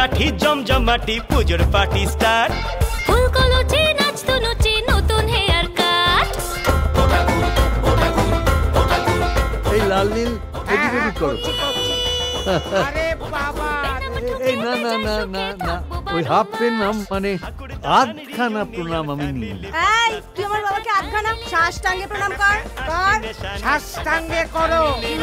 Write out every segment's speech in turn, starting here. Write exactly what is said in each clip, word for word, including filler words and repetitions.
লাঠি জমজমাটি পুজোর party start ফুলকলচি নাচতো নচি নতুন হেয়ার কাট এই লাল নীল এদিক ওদিক করো আরে বাবা এই না না না না না ওই হাফ পেন মানে আধখানা প্রণাম আমি নিই এই তুই আমার বাবাকে আধখানা সাষ্টাঙ্গে প্রণাম কর কর সাষ্টাঙ্গে করো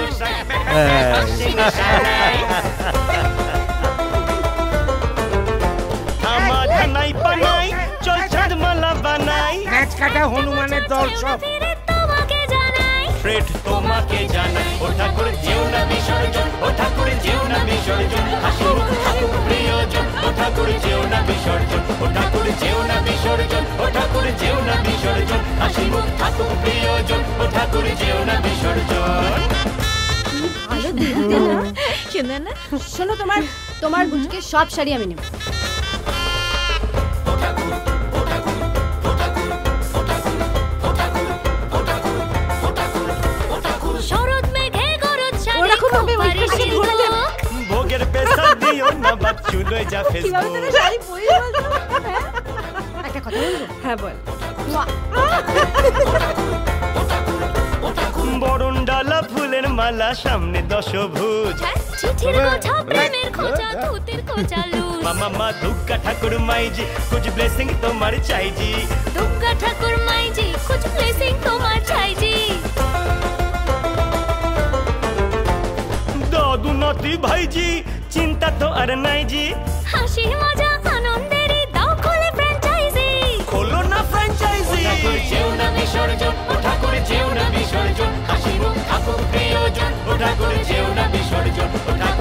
আমার ধানাই পানাই চল চাঁদমালা বানাই নাচ কাটা হনুমানের দর্শক ফ্রেড তোমাকে জানাই ও ঠাকুর যেও না বিসর্জন ও ঠাকুর যেও না বিসর্জন হাসি মুখ থাকুক প্রিয়জন ও ঠাকুর যেও না বিসর্জন ও ঠাকুর যেও না বিসর্জন ও ঠাকুর যেও না বিসর্জন হাসি মুখ থাকুক প্রিয়জন ও ঠাকুর যেও না বিসর্জন। ভালো দেখতে না শোনো না শোনো তোমার তোমার বুঝকে সব শাড়ি আমি নেব ভোগের পেশা দিও না বাচ্চু লই যা ফেসবুক একটা কথা বলবো হ্যাঁ বল বরণ ডালা ফুলের মালা সামনে দশভুজ চিঠির গোছা প্রেমের খোঁজা ধুতির খোঁজা লুজ মামা দুর্গা ঠাকুর মাইজি কুछ ব্লেসিং তোমার চাইজি দুর্গা ঠাকুর মাইজি कुछ ব্লেসিং তোমার চাইজি দাদু নাতি ভাইজি চিন্তা তো আর নাই জি হাসি মজা আনন্দেরই দাও খোলে ফ্র্যাঞ্চাইজি খোলো না ফ্র্যাঞ্চাইজি ঠাকুর যেও না বিসর্জন ও ঠাকুর যেও না বিসর্জন হাসি মুখ থাকুক প্রিয়জন ও ঠাকুর যেও না বিসর্জন ও